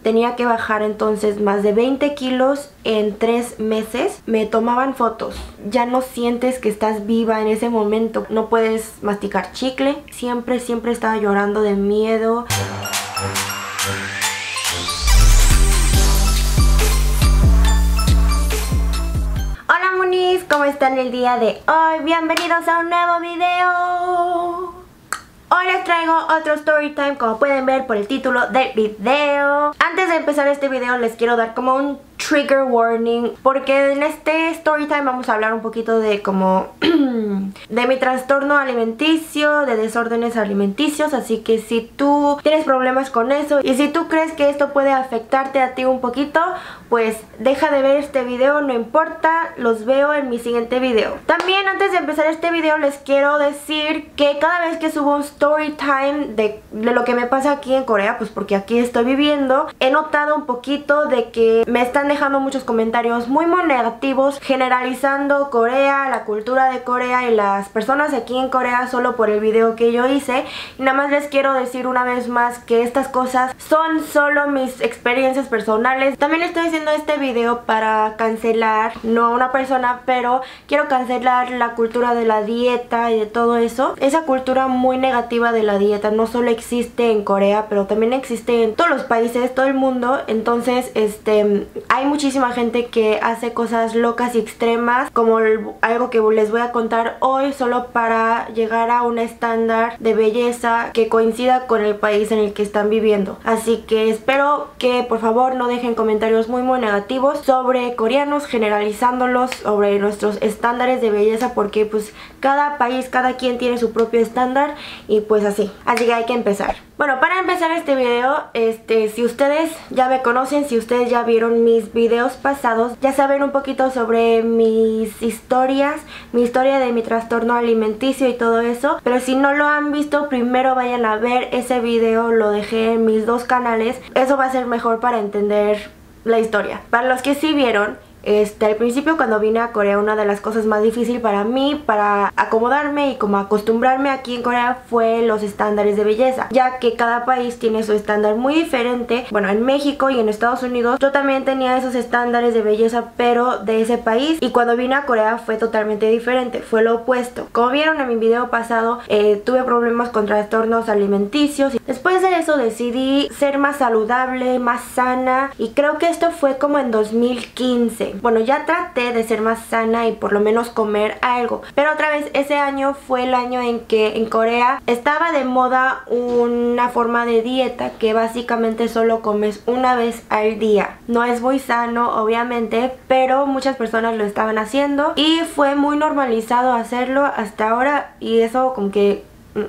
tenía que bajar entonces más de 20 kilos en 3 meses. Me tomaban fotos. Ya no sientes que estás viva en ese momento. No puedes masticar chicle. Siempre estaba llorando de miedo. Hola monis, ¿cómo están el día de hoy? Bienvenidos a un nuevo video. Hoy les traigo otro story time, como pueden ver por el título del video. Antes de empezar este video les quiero dar como un trigger warning, porque en este story time vamos a hablar un poquito de como de mi trastorno alimenticio, de desórdenes alimenticios. Así que si tú tienes problemas con eso y si tú crees que esto puede afectarte a ti un poquito, pues deja de ver este video, no importa, los veo en mi siguiente video. También antes de empezar este video les quiero decir que cada vez que subo un story time de lo que me pasa aquí en Corea, pues porque aquí estoy viviendo, he notado un poquito de que me están dejando muchos comentarios muy negativos, generalizando Corea, la cultura de Corea y las personas aquí en Corea solo por el video que yo hice. Y nada más les quiero decir una vez más que estas cosas son solo mis experiencias personales. También estoy haciendo este video para cancelar, no a una persona, pero quiero cancelar la cultura de la dieta y de todo eso. Esa cultura muy negativa de la dieta no solo existe en Corea, pero también existe en todos los países, todo el mundo. Entonces hay muchísima gente que hace cosas locas y extremas, como algo que les voy a contar hoy, solo para llegar a un estándar de belleza que coincida con el país en el que están viviendo. Así que espero que por favor no dejen comentarios muy negativos sobre coreanos, generalizándolos sobre nuestros estándares de belleza, porque pues cada país, cada quien tiene su propio estándar y pues así que hay que empezar. Bueno, para empezar este video, si ustedes ya me conocen, si ustedes ya vieron mis videos pasados, ya saben un poquito sobre mis historias, mi historia de mi trastorno alimenticio y todo eso. Pero si no lo han visto, primero vayan a ver ese video, lo dejé en mis dos canales. Eso va a ser mejor para entender la historia. Para los que sí vieron, al principio cuando vine a Corea, una de las cosas más difíciles para mí, para acomodarme y como acostumbrarme aquí en Corea, fue los estándares de belleza, ya que cada país tiene su estándar muy diferente. Bueno, en México y en Estados Unidos yo también tenía esos estándares de belleza, pero de ese país, y cuando vine a Corea fue totalmente diferente, fue lo opuesto. Como vieron en mi video pasado, tuve problemas con trastornos alimenticios. Después de eso decidí ser más saludable, más sana, y creo que esto fue como en 2015. Bueno, ya traté de ser más sana y por lo menos comer algo, pero otra vez ese año fue el año en que en Corea estaba de moda una forma de dieta que básicamente solo comes una vez al día. No es muy sano, obviamente, pero muchas personas lo estaban haciendo y fue muy normalizado hacerlo hasta ahora, y eso como que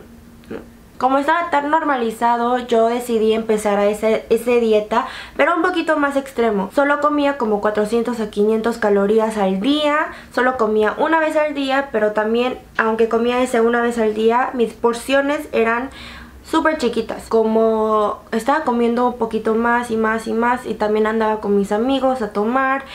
como estaba tan normalizado, yo decidí empezar a ese dieta, pero un poquito más extremo. Solo comía como 400 a 500 calorías al día. Solo comía una vez al día, pero también, aunque comía ese una vez al día, mis porciones eran súper chiquitas. Como estaba comiendo un poquito más y más y más, y también andaba con mis amigos a tomar,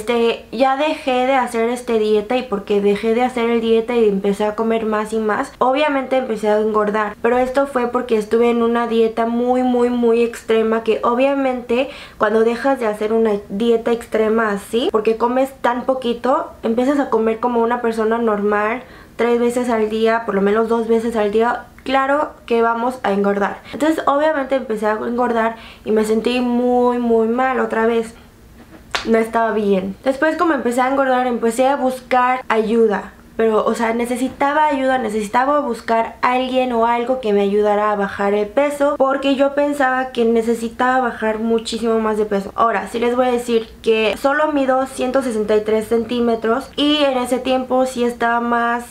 ya dejé de hacer dieta, y porque dejé de hacer el dieta y empecé a comer más y más, obviamente empecé a engordar. Pero esto fue porque estuve en una dieta muy extrema, que obviamente cuando dejas de hacer una dieta extrema así, porque comes tan poquito, empiezas a comer como una persona normal 3 veces al día, por lo menos 2 veces al día. Claro que vamos a engordar. Entonces obviamente empecé a engordar y me sentí muy mal otra vez. No estaba bien. Después, como empecé a engordar, empecé a buscar ayuda. Pero, o sea, necesitaba ayuda, necesitaba buscar a alguien o algo que me ayudara a bajar el peso, porque yo pensaba que necesitaba bajar muchísimo más de peso. Ahora, sí les voy a decir que solo mido 163 centímetros y en ese tiempo sí estaba más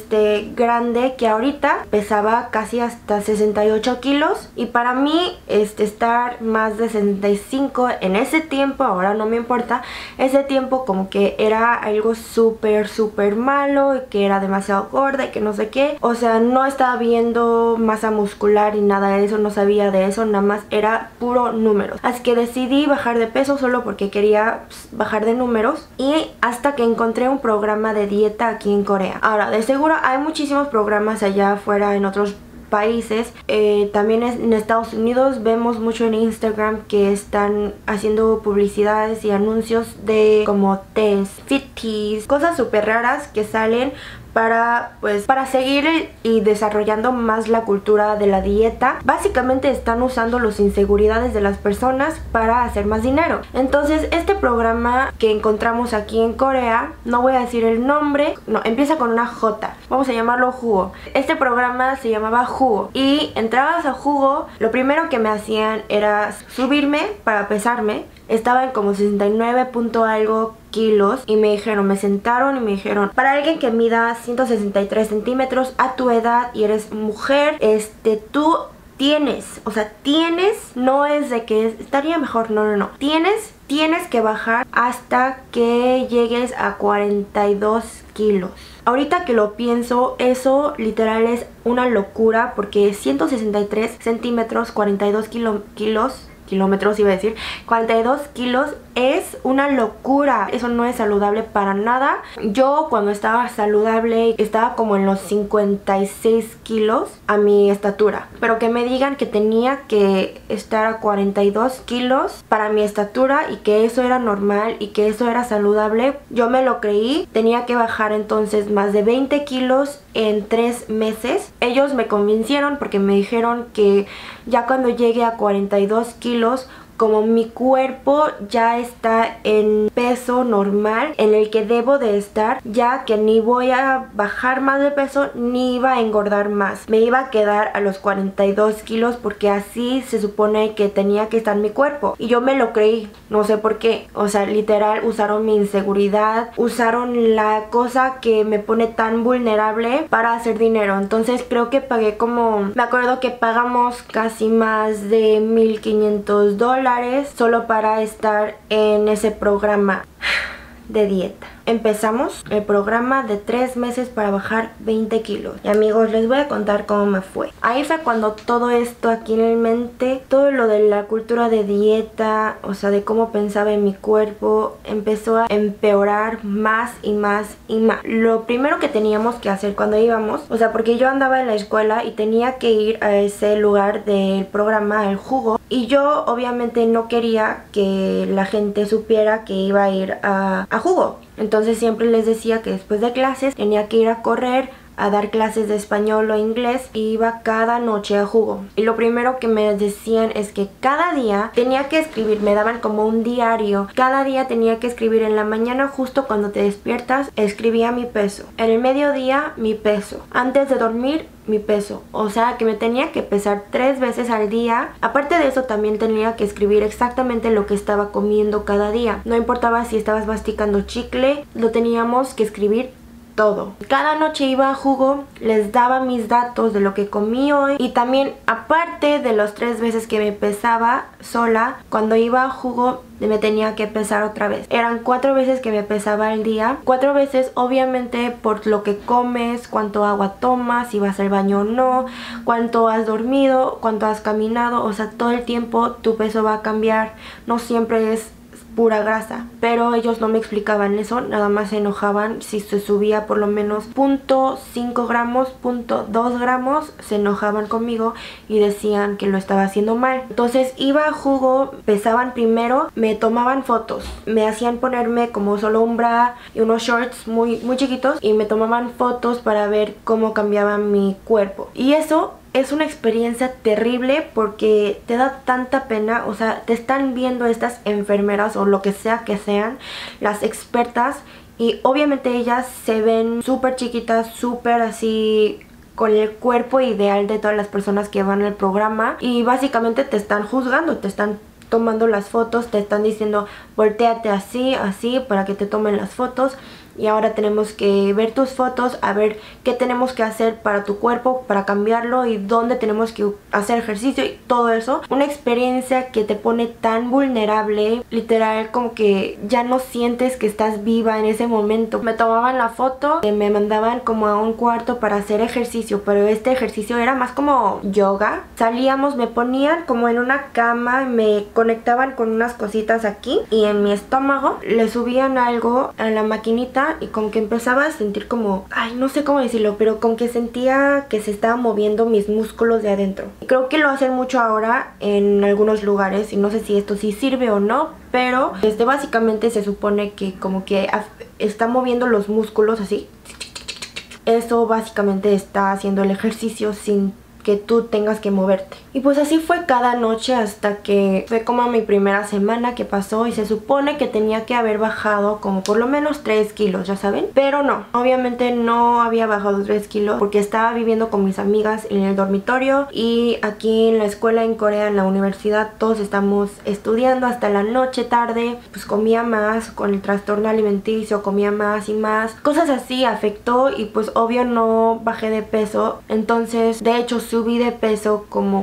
grande que ahorita. Pesaba casi hasta 68 kilos y para mí estar más de 65 en ese tiempo, ahora no me importa, ese tiempo como que era algo súper malo, que era demasiado gorda y que no sé qué. O sea, no estaba viendo masa muscular y nada de eso, no sabía de eso, nada más era puro números. Así que decidí bajar de peso solo porque quería bajar de números, y hasta que encontré un programa de dieta aquí en Corea. Ahora, de seguro hay muchísimos programas allá afuera en otros países. También en Estados Unidos vemos mucho en Instagram que están haciendo publicidades y anuncios de como tés, fit teas, cosas súper raras que salen para seguir y desarrollando más la cultura de la dieta. Básicamente están usando las inseguridades de las personas para hacer más dinero. Entonces este programa que encontramos aquí en Corea, no voy a decir el nombre, no, empieza con una J, vamos a llamarlo Jugo. Este programa se llamaba Jugo y entrabas a Jugo, lo primero que me hacían era subirme para pesarme. Estaba en como 69 punto algo kilos y me sentaron y me dijeron, para alguien que mida 163 centímetros a tu edad y eres mujer, tú tienes, o sea, no es de que estaría mejor, no, tienes que bajar hasta que llegues a 42 kilos. Ahorita que lo pienso, eso literal es una locura porque 163 centímetros, 42 kilómetros iba a decir, 42 kilos es una locura. Eso no es saludable para nada. Yo cuando estaba saludable estaba como en los 56 kilos a mi estatura, pero que me digan que tenía que estar a 42 kilos para mi estatura y que eso era normal y que eso era saludable, yo me lo creí. Tenía que bajar entonces más de 20 kilos en 3 meses. Ellos me convencieron porque me dijeron que ya cuando llegue a 42 kilos, como mi cuerpo ya está en peso normal en el que debo de estar, ya que ni voy a bajar más de peso ni iba a engordar más. Me iba a quedar a los 42 kilos porque así se supone que tenía que estar mi cuerpo. Y yo me lo creí, no sé por qué. O sea, literal usaron mi inseguridad, usaron la cosa que me pone tan vulnerable para hacer dinero. Entonces creo que pagué como, me acuerdo que pagamos casi más de $1500 solo para estar en ese programa de dieta. Empezamos el programa de 3 meses para bajar 20 kilos. Y amigos, les voy a contar cómo me fue. Ahí fue cuando todo esto aquí en mi mente, todo lo de la cultura de dieta, o sea, de cómo pensaba en mi cuerpo, empezó a empeorar más y más y más. Lo primero que teníamos que hacer cuando íbamos, o sea, porque yo andaba en la escuela y tenía que ir a ese lugar del programa, el Jugo, y yo obviamente no quería que la gente supiera que iba a ir a Jugo. Entonces siempre les decía que después de clases tenía que ir a correr, a dar clases de español o inglés, y iba cada noche a Jugo. Y lo primero que me decían es que cada día tenía que escribir, me daban como un diario. Cada día tenía que escribir. En la mañana, justo cuando te despiertas, escribía mi peso. En el mediodía, mi peso. Antes de dormir, mi peso. O sea que me tenía que pesar 3 veces al día. Aparte de eso, también tenía que escribir exactamente lo que estaba comiendo cada día. No importaba si estabas masticando chicle, lo teníamos que escribir todo. Cada noche iba a Jugo, les daba mis datos de lo que comí hoy, y también aparte de los 3 veces que me pesaba sola, cuando iba a Jugo me tenía que pesar otra vez. Eran 4 veces que me pesaba al día. 4 veces obviamente por lo que comes, cuánto agua tomas, si vas al baño o no, cuánto has dormido, cuánto has caminado. O sea, todo el tiempo tu peso va a cambiar. No siempre es pura grasa, pero ellos no me explicaban eso, nada más se enojaban si se subía por lo menos 0.5 gramos, 0.2 gramos, se enojaban conmigo y decían que lo estaba haciendo mal. Entonces iba a Jugo, pesaban primero, me tomaban fotos, me hacían ponerme como solo un bra y unos shorts muy chiquitos, y me tomaban fotos para ver cómo cambiaba mi cuerpo. Y eso es una experiencia terrible porque te da tanta pena. O sea, te están viendo estas enfermeras o lo que sea que sean, las expertas, y obviamente ellas se ven súper chiquitas, súper así, con el cuerpo ideal de todas las personas que van al programa, y básicamente te están juzgando, te están tomando las fotos, te están diciendo volteate así, así, para que te tomen las fotos. Y ahora tenemos que ver tus fotos, a ver qué tenemos que hacer para tu cuerpo, para cambiarlo, y dónde tenemos que hacer ejercicio y todo eso. Una experiencia que te pone tan vulnerable, literal, como que ya no sientes que estás viva en ese momento. Me tomaban la foto, me mandaban como a un cuarto para hacer ejercicio, pero este ejercicio era más como yoga. Salíamos, me ponían como en una cama, me conectaban con unas cositas aquí y en mi estómago, le subían algo a la maquinita sentaba y como que empezaba a sentir como, ay, no sé cómo decirlo, pero como que sentía que se estaban moviendo mis músculos de adentro. Creo que lo hacen mucho ahora en algunos lugares y no sé si esto sí sirve o no, pero básicamente se supone que como que está moviendo los músculos así. Eso básicamente está haciendo el ejercicio sin que tú tengas que moverte. Y pues así fue cada noche hasta que fue como mi primera semana que pasó y se supone que tenía que haber bajado como por lo menos 3 kilos, ya saben. Pero no, obviamente no había bajado 3 kilos porque estaba viviendo con mis amigas en el dormitorio y aquí en la escuela en Corea, en la universidad, todos estamos estudiando hasta la noche tarde. Pues comía más, con el trastorno alimenticio comía más y más. Cosas así afectó y pues obvio no bajé de peso. Entonces de hecho subí de peso como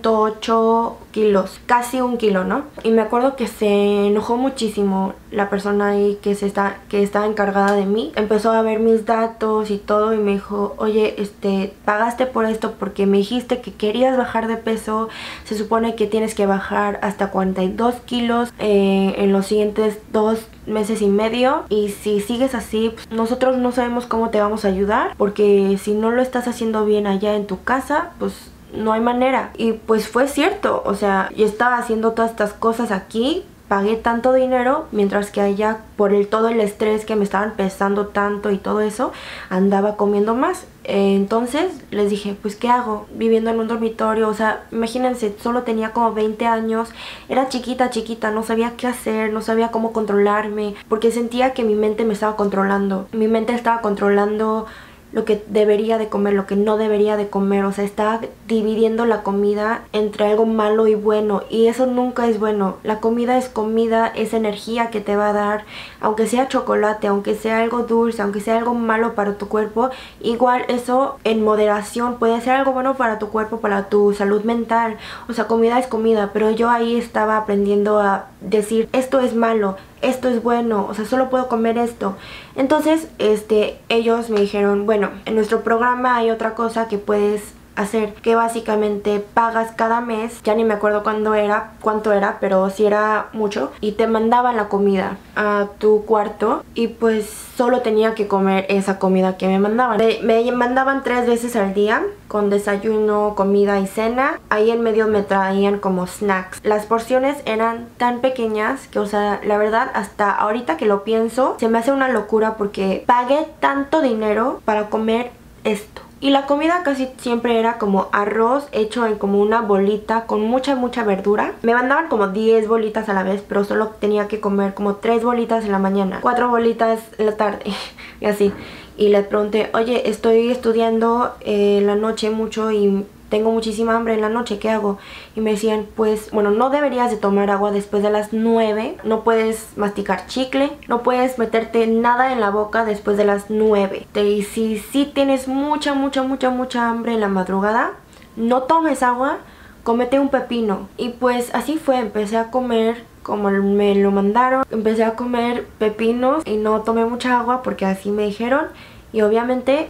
0.8 kilos, casi 1 kilo, ¿no? Y me acuerdo que se enojó muchísimo la persona ahí que estaba encargada de mí. Empezó a ver mis datos y todo y me dijo, oye, pagaste por esto porque me dijiste que querías bajar de peso. Se supone que tienes que bajar hasta 42 kilos en los siguientes 2 meses y medio, y si sigues así, pues nosotros no sabemos cómo te vamos a ayudar, porque si no lo estás haciendo bien allá en tu casa, pues no hay manera. Y pues fue cierto, o sea, yo estaba haciendo todas estas cosas aquí, pagué tanto dinero, mientras que allá por todo el estrés que me estaban pesando tanto y todo eso, andaba comiendo más. Entonces les dije, pues ¿qué hago? Viviendo en un dormitorio, o sea, imagínense, solo tenía como 20 años, era chiquita, no sabía qué hacer, no sabía cómo controlarme, porque sentía que mi mente me estaba controlando. Mi mente estaba controlando lo que debería de comer, lo que no debería de comer. O sea, estaba dividiendo la comida entre algo malo y bueno, y eso nunca es bueno. La comida, es energía que te va a dar, aunque sea chocolate, aunque sea algo dulce, aunque sea algo malo para tu cuerpo, igual eso en moderación puede ser algo bueno para tu cuerpo, para tu salud mental. O sea, comida es comida, pero yo ahí estaba aprendiendo a decir, esto es malo, esto es bueno, o sea, solo puedo comer esto. Entonces, ellos me dijeron, bueno, en nuestro programa hay otra cosa que puedes hacer, que básicamente pagas cada mes, ya ni me acuerdo cuánto era, pero sí era mucho, y te mandaban la comida a tu cuarto y pues solo tenía que comer esa comida que me mandaban. Me mandaban 3 veces al día, con desayuno, comida y cena. Ahí en medio me traían como snacks. Las porciones eran tan pequeñas que, o sea, la verdad, hasta ahorita que lo pienso, se me hace una locura porque pagué tanto dinero para comer esto. Y la comida casi siempre era como arroz hecho en como una bolita con mucha verdura. Me mandaban como 10 bolitas a la vez, pero solo tenía que comer como 3 bolitas en la mañana, 4 bolitas en la tarde y así. Y les pregunté, oye, estoy estudiando en la noche mucho y tengo muchísima hambre en la noche, ¿qué hago? Y me decían, pues, bueno, no deberías de tomar agua después de las 9, no puedes masticar chicle, no puedes meterte nada en la boca después de las 9. Y si tienes mucha hambre en la madrugada, no tomes agua, cómete un pepino. Y pues así fue, empecé a comer como me lo mandaron, empecé a comer pepinos y no tomé mucha agua porque así me dijeron. Y obviamente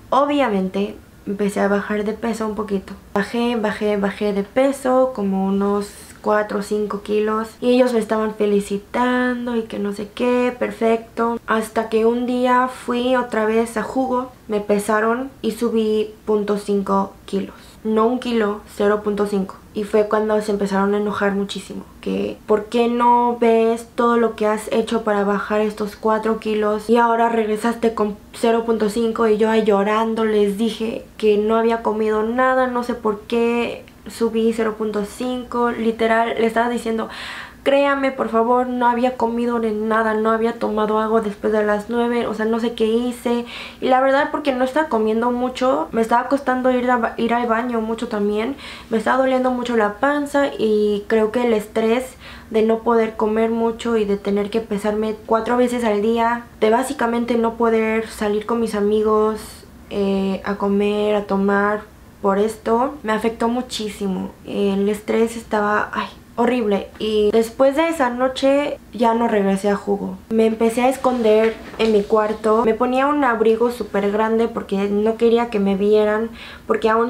empecé a bajar de peso un poquito. Bajé de peso como unos 4 o 5 kilos. Y ellos me estaban felicitando y que no sé qué, perfecto. Hasta que un día fui otra vez a jugo, me pesaron y subí 0.5 kilos. No 1 kilo, 0.5. Y fue cuando se empezaron a enojar muchísimo. Que ¿por qué no ves todo lo que has hecho para bajar estos 4 kilos? Y ahora regresaste con 0.5. Y yo ahí llorando les dije que no había comido nada, no sé por qué subí 0.5. Literal, le estaba diciendo, créame por favor, no había comido ni nada, no había tomado agua después de las 9, o sea, no sé qué hice. Y la verdad, porque no estaba comiendo mucho, me estaba costando ir al baño mucho también, me estaba doliendo mucho la panza y creo que el estrés de no poder comer mucho y de tener que pesarme 4 veces al día, de básicamente no poder salir con mis amigos a comer, a tomar, por esto me afectó muchísimo. El estrés estaba, horrible. Y después de esa noche ya no regresé a jugo. Me empecé a esconder en mi cuarto. Me ponía un abrigo súper grande porque no quería que me vieran, porque aún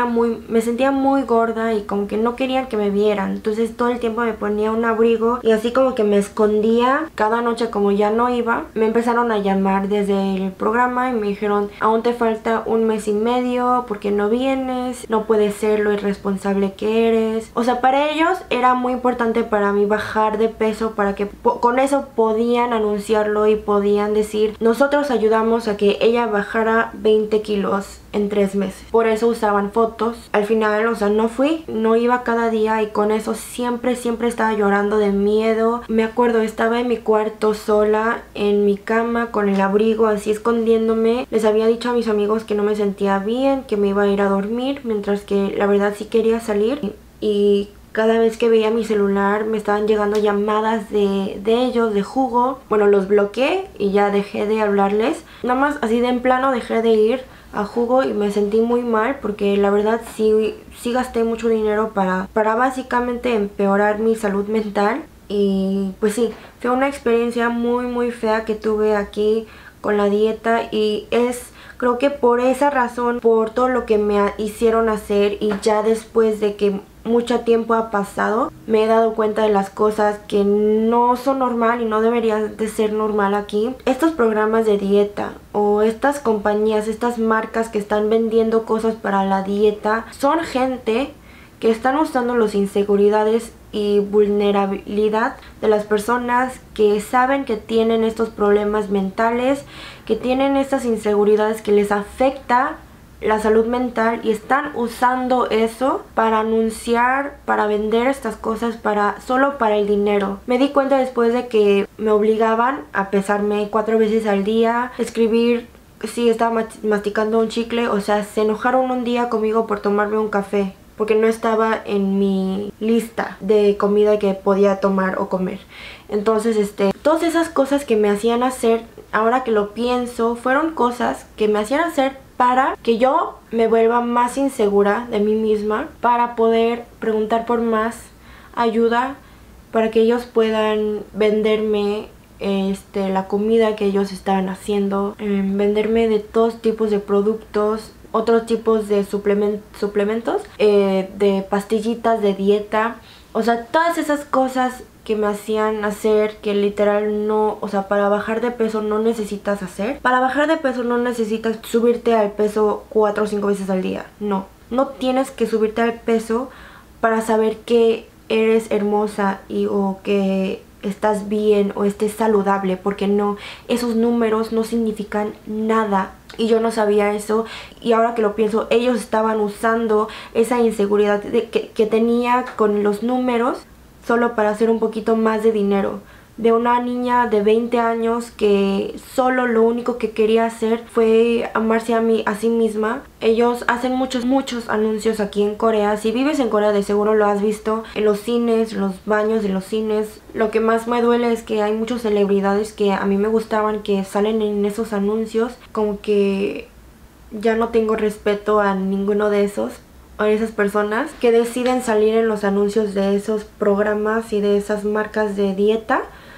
me sentía muy gorda y como que no querían que me vieran. Entonces todo el tiempo me ponía un abrigo y así como que me escondía. Cada noche, como ya no iba, me empezaron a llamar desde el programa y me dijeron: aún te falta 1 mes y medio, ¿por qué no vienes? No puedes ser lo irresponsable que eres. O sea, para ellos era muy importante para mí bajar de peso, para que con eso podían anunciarlo y podían decir: nosotros ayudamos a que ella bajara 20 kilos en 3 meses. Por eso usaban fotos. Al final, o sea, no fui, no iba cada día y con eso siempre estaba llorando de miedo. Me acuerdo, estaba en mi cuarto sola, en mi cama, con el abrigo así escondiéndome. Les había dicho a mis amigos que no me sentía bien, que me iba a ir a dormir, mientras que la verdad sí quería salir. Y cada vez que veía mi celular me estaban llegando llamadas de ellos, de jugo. Bueno, los bloqueé y ya dejé de hablarles. Nada más así de en plano dejé de ir a jugo y me sentí muy mal porque la verdad sí gasté mucho dinero para básicamente empeorar mi salud mental. Y pues sí, fue una experiencia muy fea que tuve aquí con la dieta y creo que por esa razón, por todo lo que me hicieron hacer y ya después de que mucho tiempo ha pasado, me he dado cuenta de las cosas que no son normal y no deberían de ser normal aquí. Estos programas de dieta o estas compañías, estas marcas que están vendiendo cosas para la dieta, son gente que están usando las inseguridades y vulnerabilidad de las personas que saben que tienen estos problemas mentales, que tienen estas inseguridades que les afecta la salud mental y están usando eso para anunciar, para vender estas cosas solo para el dinero. Me di cuenta después de que me obligaban a pesarme 4 veces al día, escribir si estaba masticando un chicle. O sea, se enojaron un día conmigo por tomarme un café porque no estaba en mi lista de comida que podía tomar o comer. Entonces, todas esas cosas que me hacían hacer, ahora que lo pienso, fueron cosas que me hacían hacer para que yo me vuelva más insegura de mí misma, para poder preguntar por más ayuda, para que ellos puedan venderme la comida que ellos estaban haciendo, venderme de todos tipos de productos, otros tipos de suplementos, de pastillitas de dieta. O sea, todas esas cosas que me hacían hacer que literal no, o sea, para bajar de peso no necesitas hacer. Para bajar de peso no necesitas subirte al peso 4 o 5 veces al día. No tienes que subirte al peso para saber que eres hermosa o que estás bien o estés saludable, porque no, esos números no significan nada. Y yo no sabía eso, y ahora que lo pienso, ellos estaban usando esa inseguridad que tenía con los números solo para hacer un poquito más de dinero. De una niña de 20 años que solo lo único que quería hacer fue amarse a sí misma. Ellos hacen muchos anuncios aquí en Corea. Si vives en Corea, de seguro lo has visto en los cines, en los baños de los cines. Lo que más me duele es que hay muchas celebridades que a mí me gustaban que salen en esos anuncios. Como que ya no tengo respeto a ninguno de esas personas que deciden salir en los anuncios de esos programas y de esas marcas de dieta,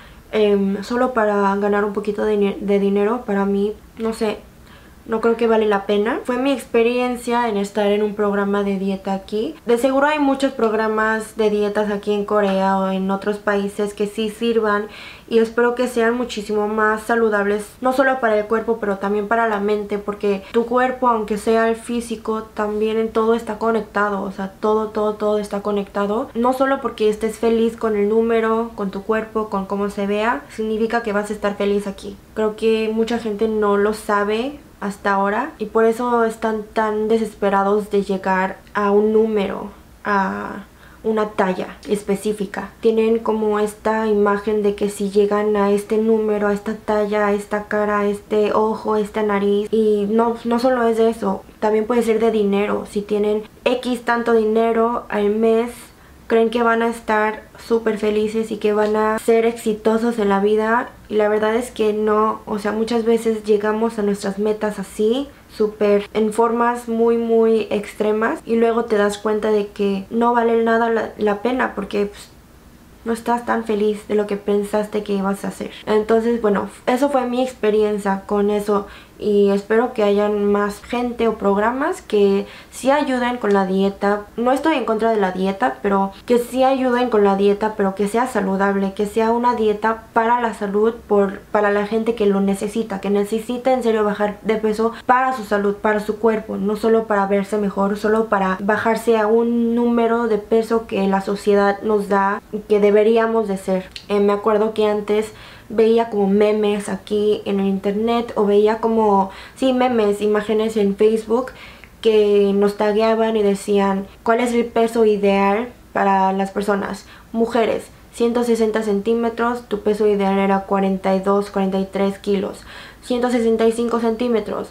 solo para ganar un poquito de dinero. Para mí, no sé, no creo que vale la pena. Fue mi experiencia en estar en un programa de dieta aquí. De seguro hay muchos programas de dietas aquí en Corea o en otros países que sí sirvan, y espero que sean muchísimo más saludables, no solo para el cuerpo pero también para la mente, porque tu cuerpo, aunque sea el físico, también en todo está conectado. O sea, todo está conectado. No solo porque estés feliz con el número, con tu cuerpo, con cómo se vea, significa que vas a estar feliz aquí. Creo que mucha gente no lo sabe hasta ahora y por eso están tan desesperados de llegar a un número, a una talla específica. Tienen como esta imagen de que si llegan a este número, a esta talla, a esta cara, a este ojo, a esta nariz, y no solo es de eso, también puede ser de dinero. Si tienen X tanto dinero al mes, creen que van a estar súper felices y que van a ser exitosos en la vida, y la verdad es que no. O sea, muchas veces llegamos a nuestras metas así, súper en formas muy extremas, y luego te das cuenta de que no vale nada la pena, porque pues, no estás tan feliz de lo que pensaste que ibas a hacer. Entonces, bueno, eso fue mi experiencia con eso. Y espero que hayan más gente o programas que sí ayuden con la dieta. No estoy en contra de la dieta, pero que sí ayuden con la dieta, pero que sea saludable, que sea una dieta para la salud, para la gente que lo necesita, que necesita en serio bajar de peso para su salud, para su cuerpo, no solo para verse mejor, solo para bajarse a un número de peso que la sociedad nos da, que deberíamos de ser. Me acuerdo que antes veía como memes aquí en el internet, o veía como, sí, memes, imágenes en Facebook que nos tagueaban y decían cuál es el peso ideal para las personas. Mujeres, 160 centímetros, tu peso ideal era 42, 43 kilos. 165 centímetros,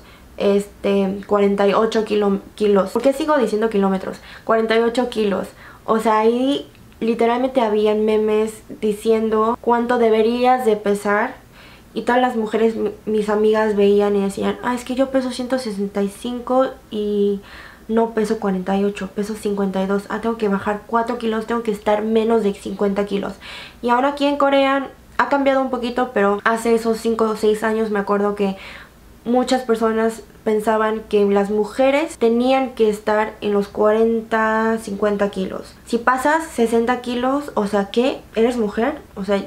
48 kilos. ¿Por qué sigo diciendo kilómetros? 48 kilos. O sea, ahí literalmente habían memes diciendo cuánto deberías de pesar, y todas las mujeres, mis amigas, veían y decían, es que yo peso 165 y no peso 48, peso 52, tengo que bajar 4 kilos, tengo que estar menos de 50 kilos. Y ahora aquí en Corea ha cambiado un poquito, pero hace esos 5 o 6 años me acuerdo que muchas personas pensaban que las mujeres tenían que estar en los 40, 50 kilos. Si pasas 60 kilos, o sea, ¿qué? ¿Eres mujer? O sea,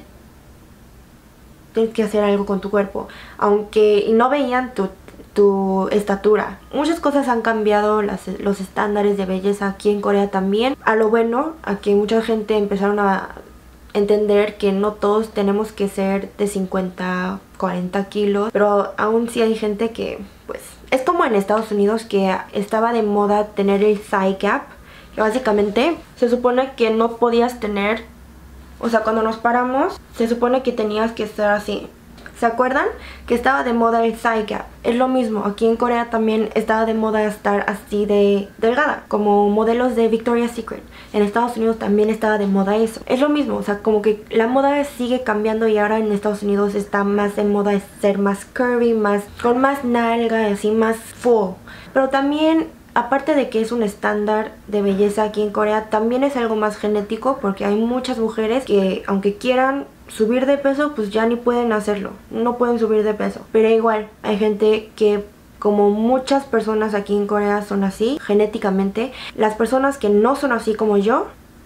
tienes que hacer algo con tu cuerpo. Aunque no veían tu estatura. Muchas cosas han cambiado, los estándares de belleza aquí en Corea también. A lo bueno, a que mucha gente empezaron a entender que no todos tenemos que ser de 50, 40 kilos, pero aún sí hay gente que, pues, es como en Estados Unidos, que estaba de moda tener el thigh gap, que básicamente se supone que no podías tener, o sea, cuando nos paramos, se supone que tenías que estar así. ¿Se acuerdan? Que estaba de moda el thigh gap. Es lo mismo, aquí en Corea también estaba de moda estar así de delgada, como modelos de Victoria's Secret. En Estados Unidos también estaba de moda eso. Es lo mismo, o sea, como que la moda sigue cambiando, y ahora en Estados Unidos está más de moda ser más curvy, con más nalga, así más full. Pero también, aparte de que es un estándar de belleza aquí en Corea, también es algo más genético, porque hay muchas mujeres que, aunque quieran subir de peso, pues ya ni pueden hacerlo, no pueden subir de peso. Pero igual hay gente que, como muchas personas aquí en Corea son así genéticamente, las personas que no son así como yo,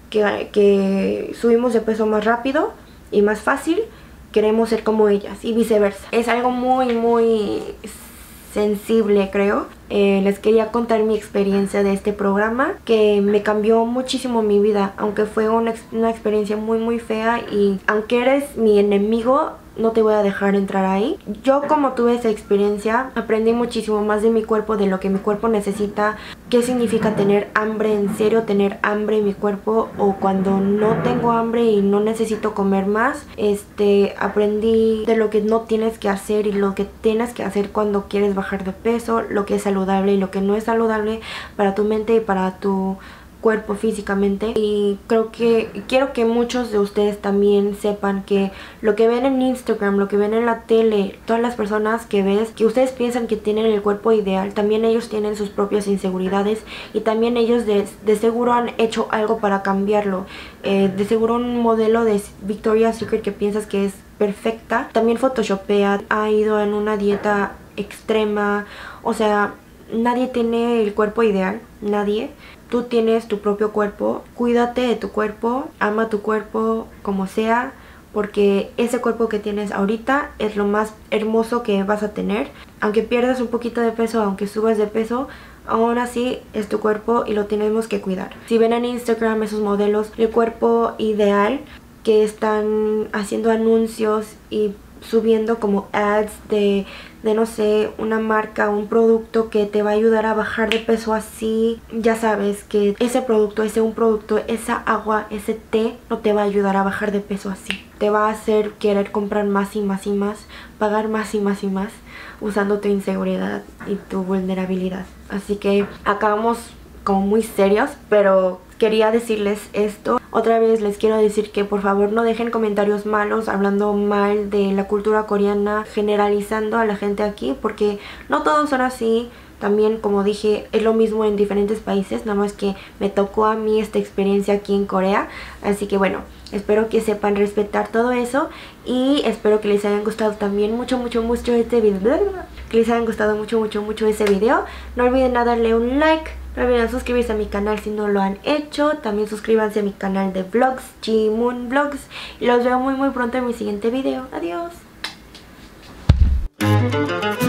que subimos de peso más rápido y más fácil, queremos ser como ellas, y viceversa. Es algo muy muy sensible, creo. Les quería contar mi experiencia de este programa, que me cambió muchísimo mi vida, aunque fue una experiencia muy muy fea, y aunque eres mi enemigo, no te voy a dejar entrar ahí. Yo, como tuve esa experiencia, aprendí muchísimo más de mi cuerpo, de lo que mi cuerpo necesita, qué significa tener hambre, en serio tener hambre en mi cuerpo, o cuando no tengo hambre y no necesito comer más. Aprendí de lo que no tienes que hacer y lo que tienes que hacer cuando quieres bajar de peso, lo que es saludable y lo que no es saludable para tu mente y para tu cuerpo físicamente. Y quiero que muchos de ustedes también sepan que lo que ven en Instagram, lo que ven en la tele, todas las personas que ves, que ustedes piensan que tienen el cuerpo ideal, también ellos tienen sus propias inseguridades, y también ellos de seguro han hecho algo para cambiarlo. De seguro un modelo de Victoria's Secret que piensas que es perfecta, también photoshopea, ha ido en una dieta extrema. O sea, nadie tiene el cuerpo ideal, nadie. Tú tienes tu propio cuerpo, cuídate de tu cuerpo, ama tu cuerpo como sea, porque ese cuerpo que tienes ahorita es lo más hermoso que vas a tener. Aunque pierdas un poquito de peso, aunque subas de peso, aún así es tu cuerpo y lo tenemos que cuidar. Si ven en Instagram esos modelos, el cuerpo ideal, que están haciendo anuncios y subiendo como ads de no sé, una marca, un producto que te va a ayudar a bajar de peso así, ya sabes que ese producto, esa agua, ese té no te va a ayudar a bajar de peso así. Te va a hacer querer comprar más y más y más, pagar más y más y más, usando tu inseguridad y tu vulnerabilidad. Así que acabamos como muy serios, pero quería decirles esto. Otra vez les quiero decir que por favor no dejen comentarios malos hablando mal de la cultura coreana, generalizando a la gente aquí, porque no todos son así. También, como dije, es lo mismo en diferentes países, nada más que me tocó a mí esta experiencia aquí en Corea. Así que bueno, espero que sepan respetar todo eso y espero que les hayan gustado también mucho este video. Que les hayan gustado mucho ese video. No olviden darle un like. No olviden suscribirse a mi canal si no lo han hecho. También suscríbanse a mi canal de vlogs, Jimun Vlogs. Y los veo muy pronto en mi siguiente video. Adiós.